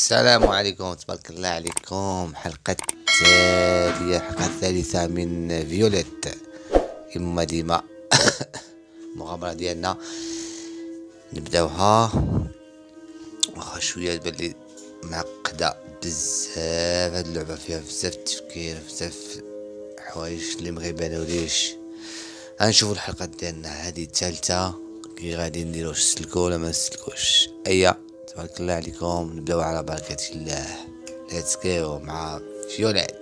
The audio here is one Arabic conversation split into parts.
السلام عليكم، تبارك الله عليكم. حلقة تالية، الحلقة الثالثة من فيوليت كما ديما. المغامرة ديالنا نبداوها، واخا شوية تبان معقدة بزاف. هاد اللعبة فيها بزاف التفكير، بزاف حوايج اللي مغيبانوليش. غنشوفو الحلقة ديالنا هادي الثالثة كي غادي نديرو، واش نسلكو ولا ما نسلكوش. تبارك الله عليكم، نبداو على بركة الله. ليتس جو مع فيوليت.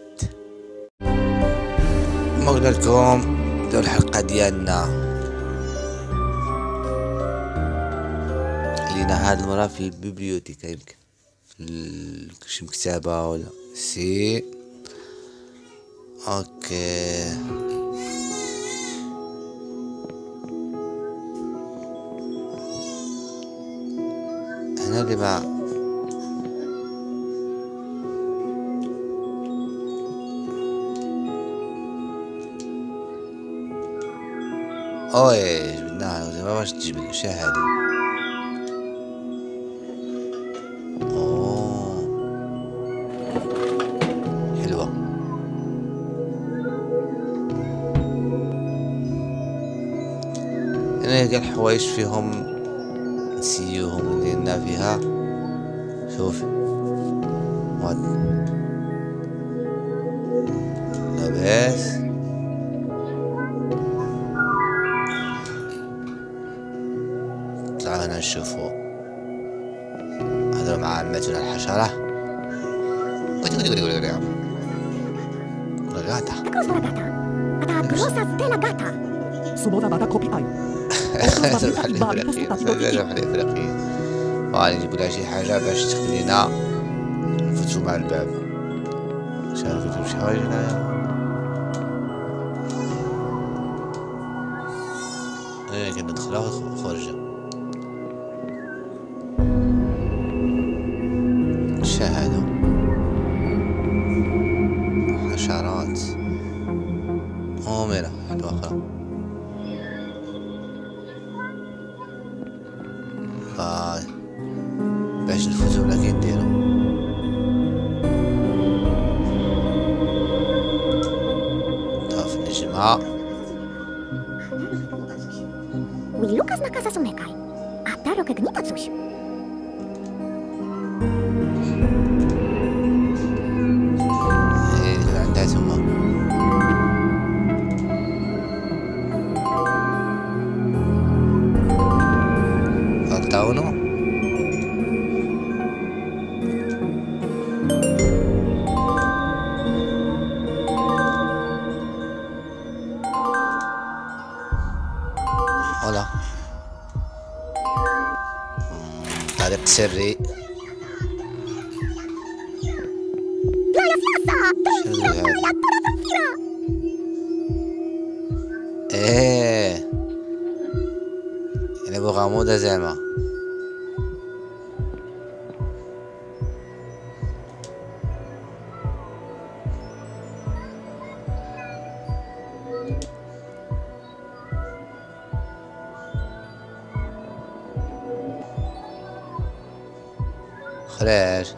كما قلنا لكم نبداو الحلقة ديالنا. خلينا هاد المرة في البيبليوتيكا، يمكن في شي مكتبة ولا سي. اوكي، هنا اللي ما اوي جبناها، واش تجيب لي شي هادي. اوه حلوة. هنا كاع الحوايج فيهم نسيوهم ديالنا فيها. شوف لاباس، تعالوا هنا نشوفو. هضروا مع عمتنا الحشرة. نجيبو لها شي حاجة باش تخلينا نفتشو مع الباب. شافو شي حاجة هنايا. كندخلها وخرجة. شاهدوا حشرات. ميرا حلوة أخرى. باش نفوتو ولا كي نديرو. طاف النجمة. Lukas nakaza zamykaj, a ta rokegnita coś. عندها تما. غلطاونو. ولا طريق سري. ايه يعني بغاموضة زعما. خلاش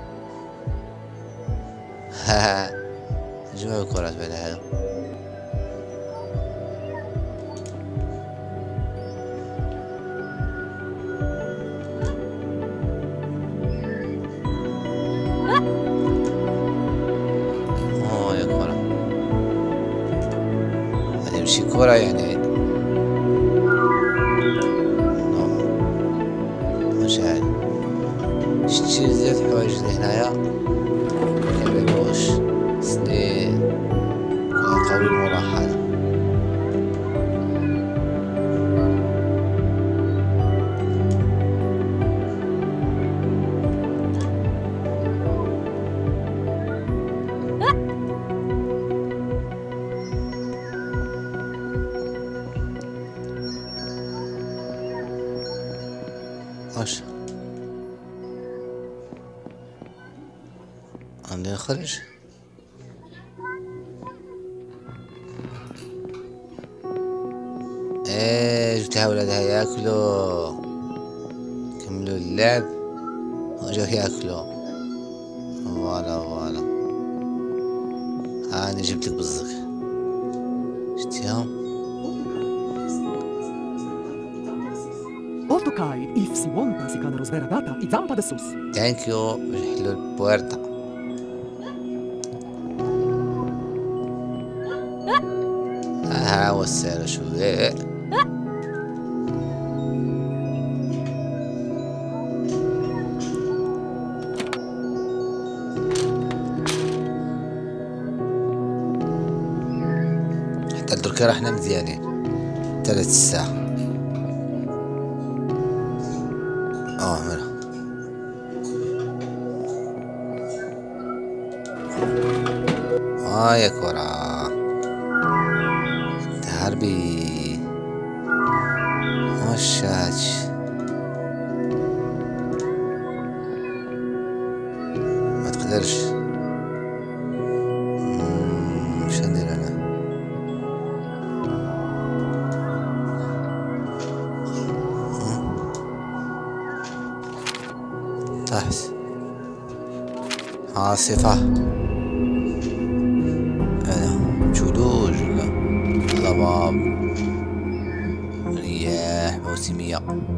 جمع الكرات بعد هذا. يا كرة هذه ماشي كرة يعني. واش هادي؟ شتي بزاف الحوايج اللي هنايا مكيبانوش. سنين قوي الملاحظة. واش عندي نخرج؟ جبتها ولادها ياكلوا، كملوا اللعب وجاو ياكلوا. انا جبت لك بالزق شتيها. Ottokaj il Psimonta si kana rozveradata i zampa de sus. ثانك يو حلو البويرتا. ها والسعر شو ذي. حتى الدركة راح نام مزيانين 3 ساعة. هنا يا كرة تهربي وشاش. ما تقدرش. مش ندير انا. تحت عاصفة. جلوج ولا ضباب، رياح موسمية.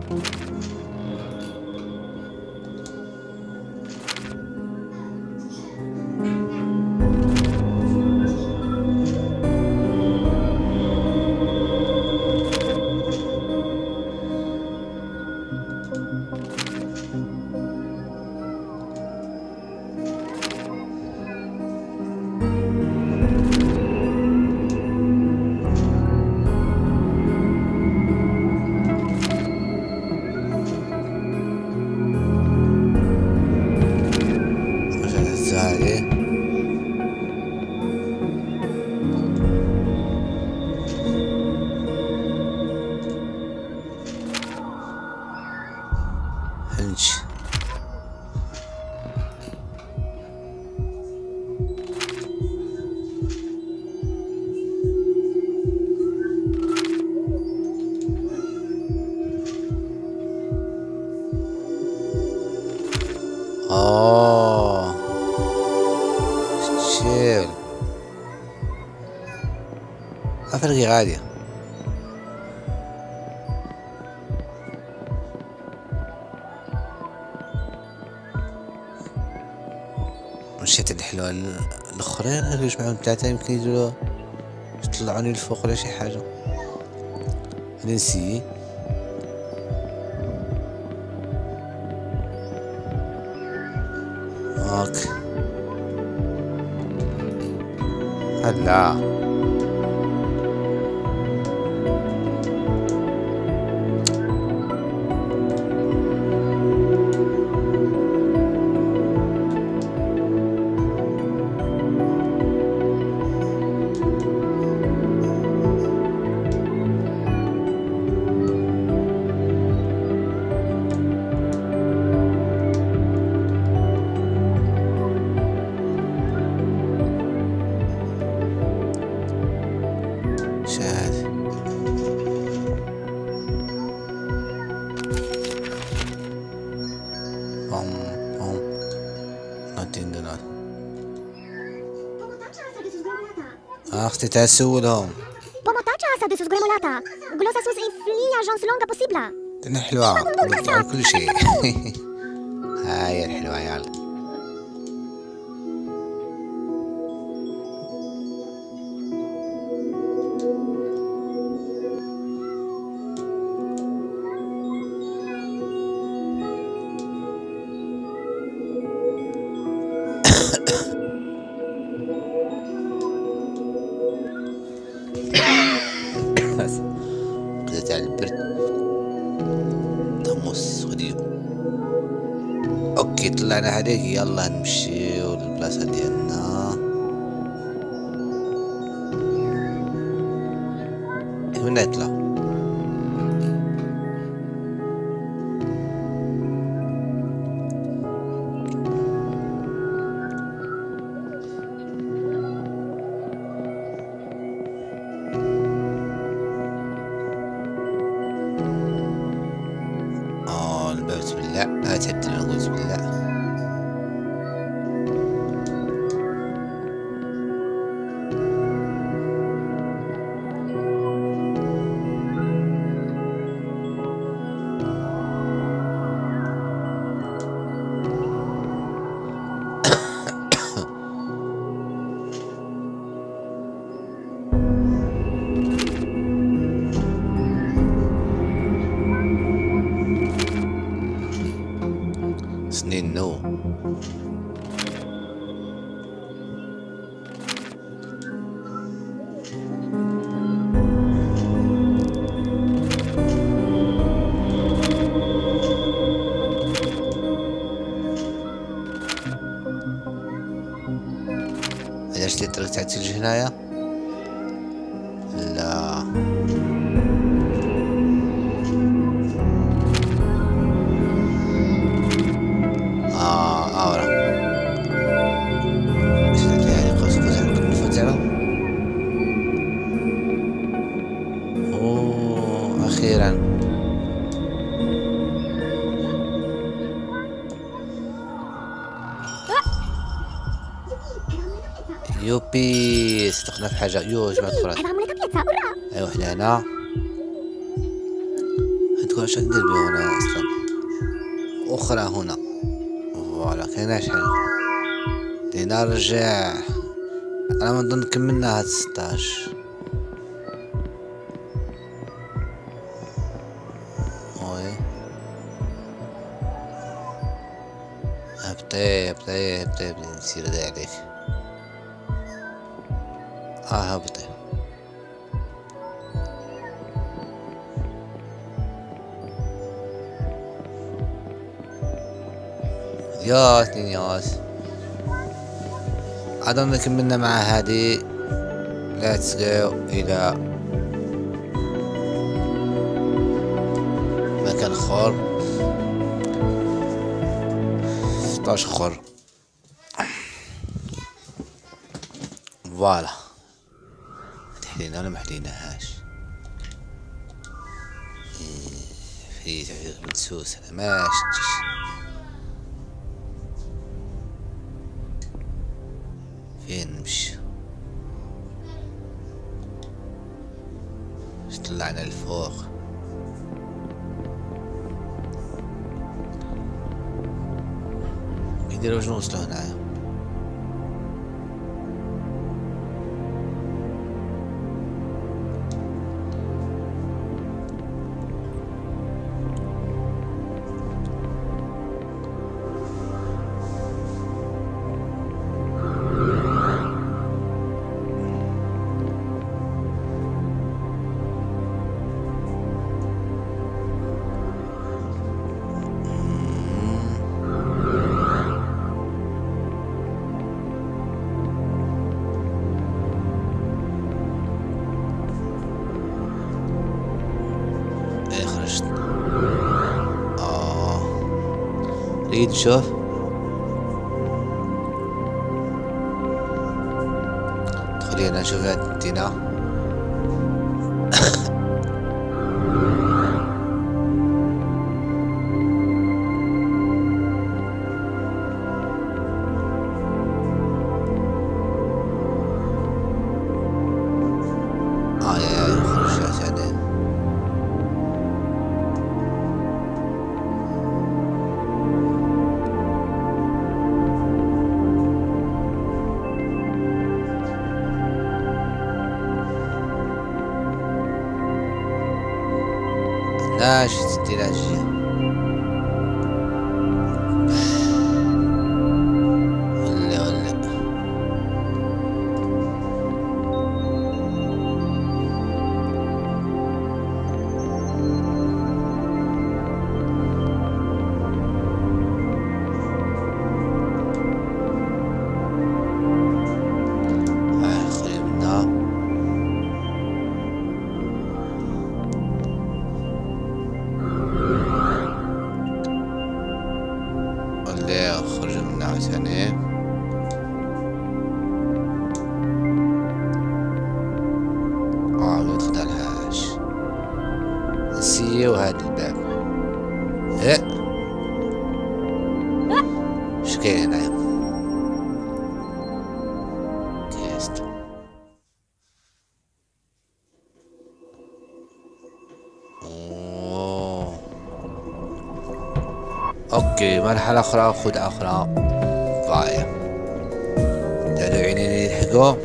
شيل أفرقي غالية. مشيت الحلوة الأخرين أرجع معهم 3 يمكن يطلعوني لفوق ولا شي حاجة. نسي هلا أختي تسولهم. Pomotača sa de sus gremolata. Glosa sus inflia jons longa possibla. تني حلوة على كل شيء. هاي الحلوة يا عيال. قضيت على البرد. طموس خديو. اوكي طلعنا عليك، يلا نمشيو للبلاصة ديالنا. من نطلع؟ بسم الله. لا تهدنا نقول بسم الله. نو. علاش لي طريق تاع تيجي هنايا؟ لا ورا شدت لي هذه قوس نكون نفوت زعما. اوه اخيرا. يوبي صدقنا في حاجه. يو جماعه الفرات. ايوا حنا هنا عندكم اش ندير بيه هنا اصلا. اخرى هنا فوالا كاينه شحال لنرجع. انا ما نظن كملنا هاد 16. وي هبطي نسير هذا عليك. هبطي. ياس اثنين ياس. اظن كملنا مع هذه. ليتس جو الى مكان خور 16 خور. فوالا حلينا ولا ما حليناهاش؟ في مدسوس انا ما شفتش. فين نمشي؟ طلعنا لفوق. يديروا شنو وصلوا هنايا؟ نريد نشوف. خلينا نشوف هادينا. لاش تدي لاجي ولا وهذا الباب. اش كاين هنايا؟ كاست اوكي. مرحلة اخرى، خدعة اخرى. ضايع. داروا عينين يلحقوا.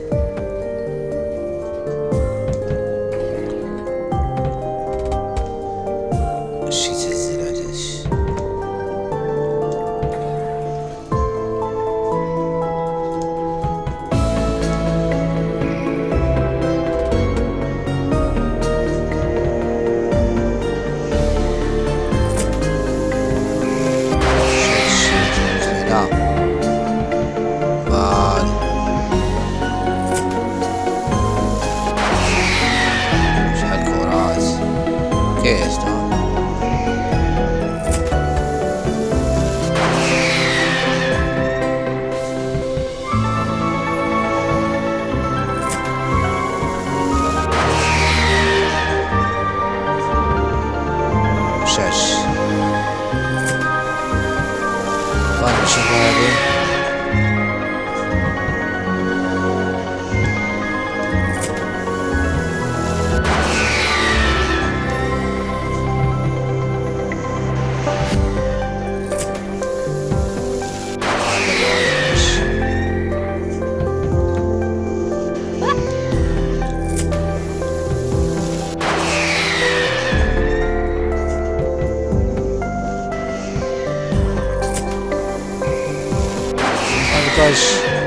عاش.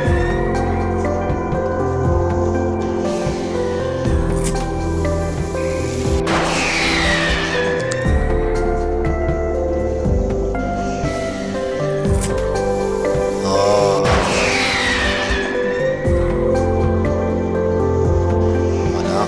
voilà.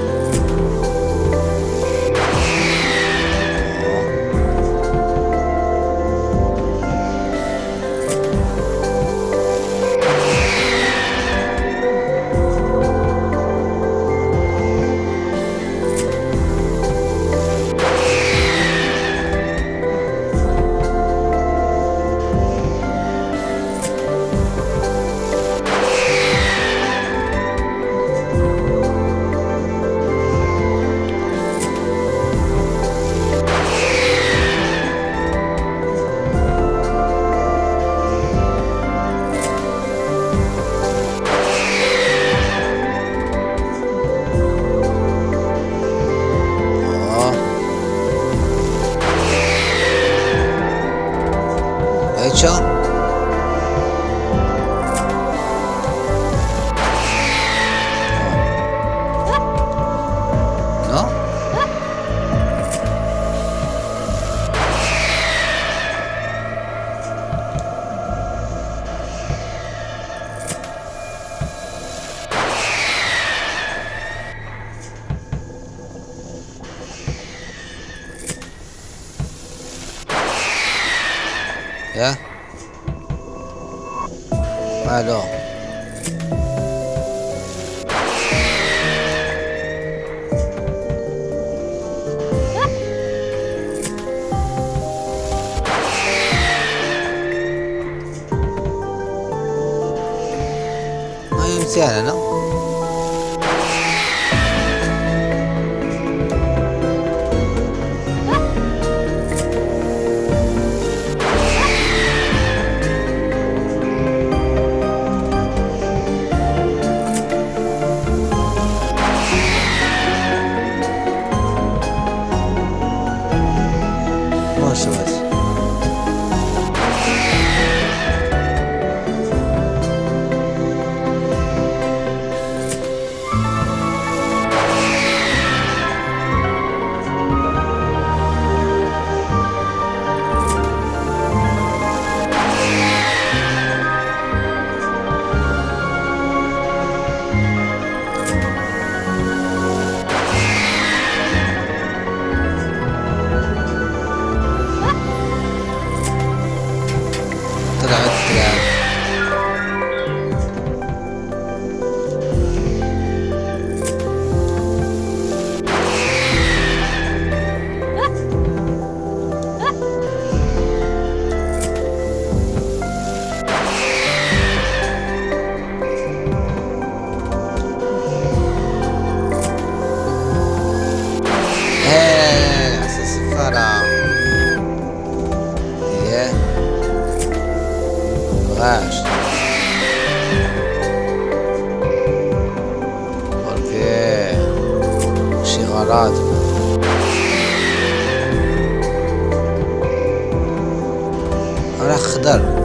هيتشا نو يا الو هاي مزيانة انا ما شفت طلعت ايه اساس الفرع ايه غاش اوكي شي غلط راه خضر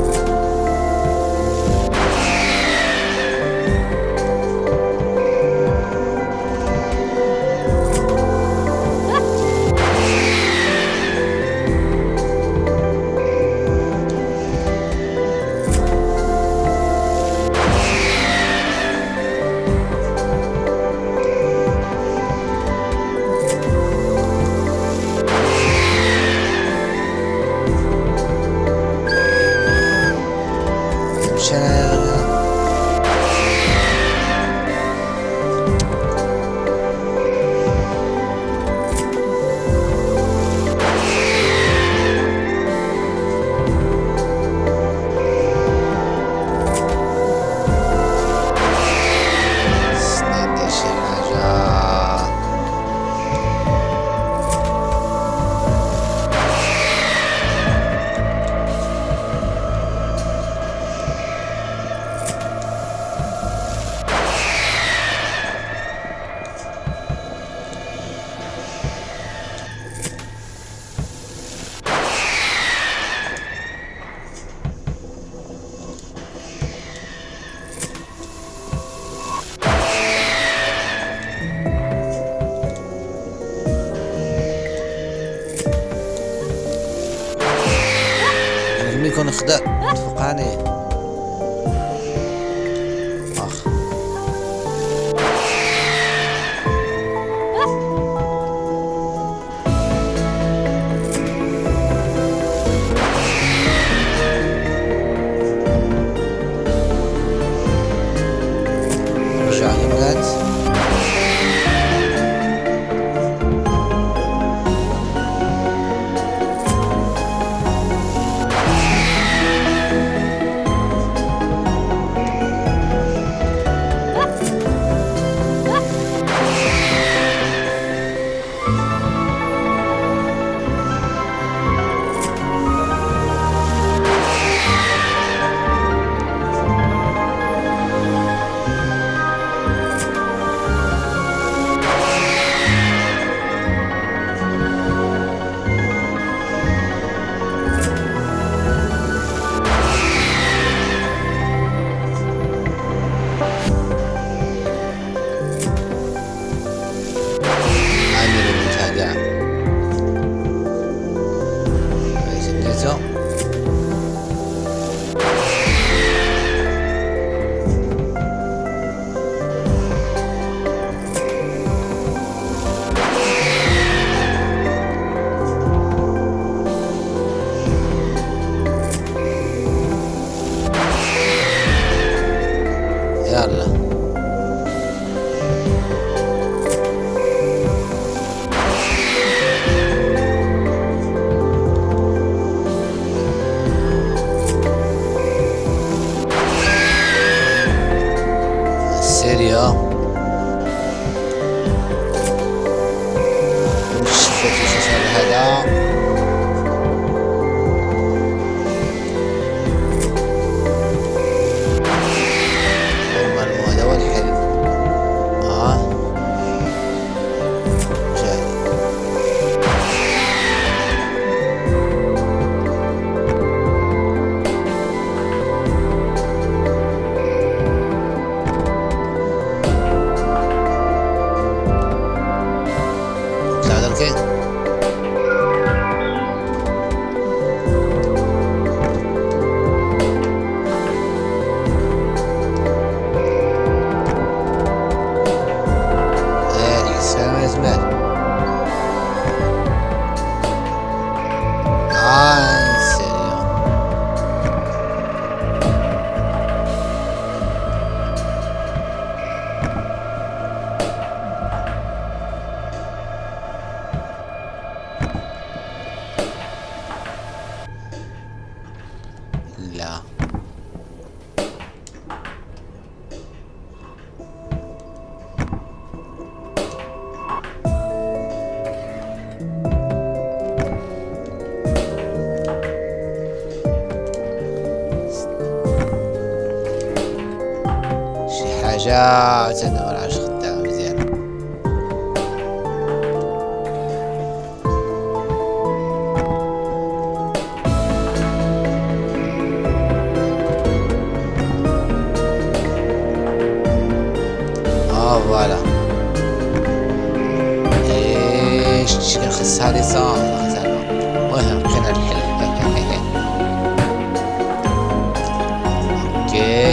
يكون خدا الفوقاني. اخ رجع يا بنات. يلا سيريا نشوف ايش هذا. لا شي حاجة تدور على خدامة مزيانة. فوالا ايش كنخص هادي صار المهم بقينا الحل. اوكي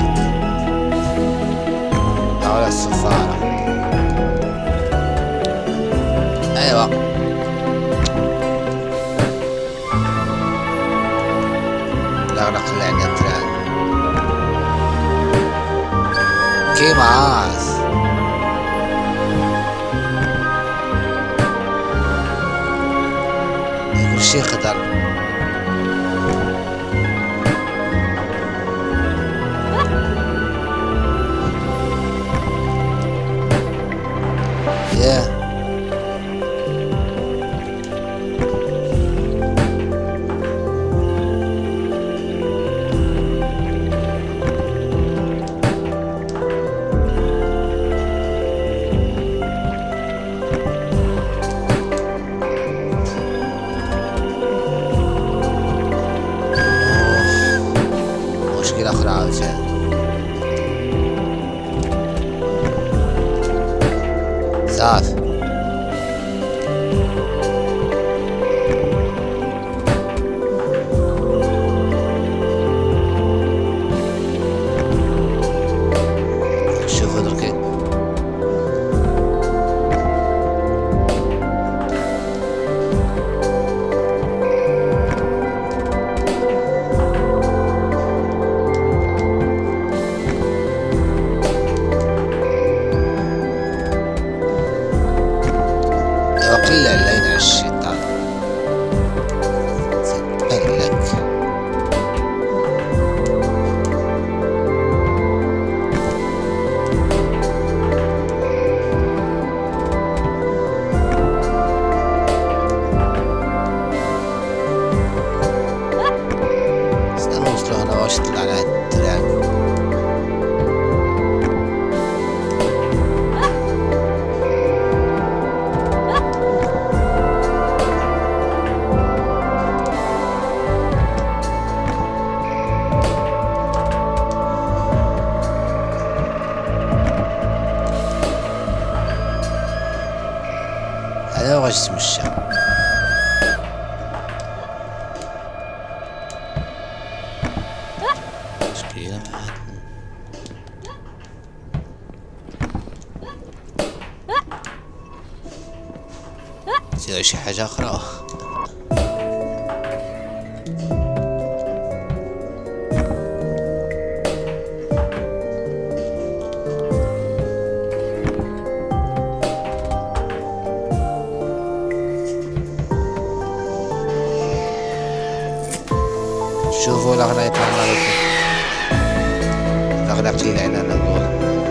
هاولا الصفارة. ايوا نغلق العنتران كيماس. شي خطر يا مشكلة أخرى عاوتاني. صافي خلى الليل على الشيطان تبان لك. استنى وصلوا هنا واش طلع على هاد التراب. هذا واش تمشى. مشكلة مع هاد تصير شي حاجة أخرى. شوفوا الأغنية يطلعنا لكم الأغنية قليلة أنا نقول.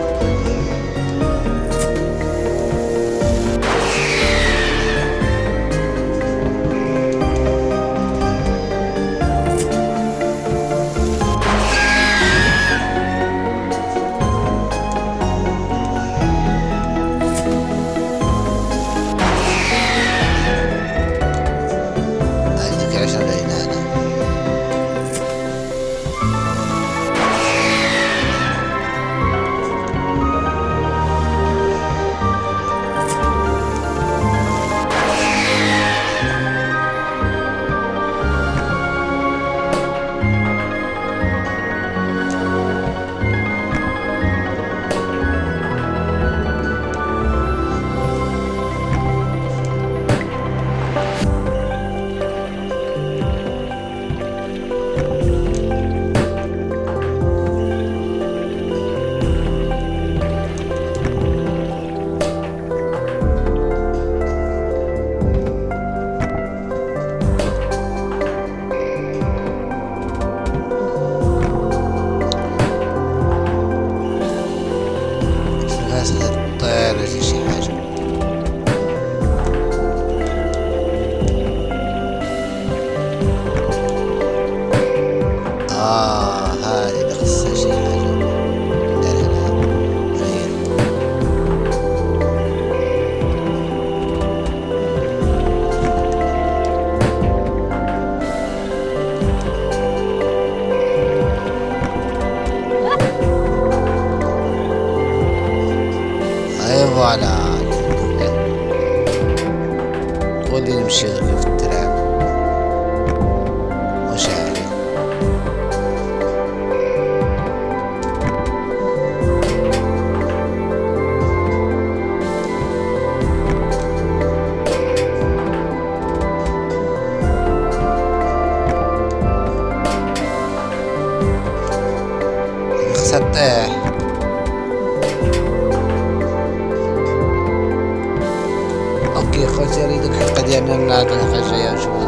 هذيك عشان لقينا أنا. طير ولا شي حاجة. هذه اللي خصها شي حاجة. لا لا لا غير. فوالا تولي نمشي غير في التراب واش عليه. خصها تطيح. اوكي خوتي، هذه الحلقه ديالنا من هاد الحلقه الجايه نشوفو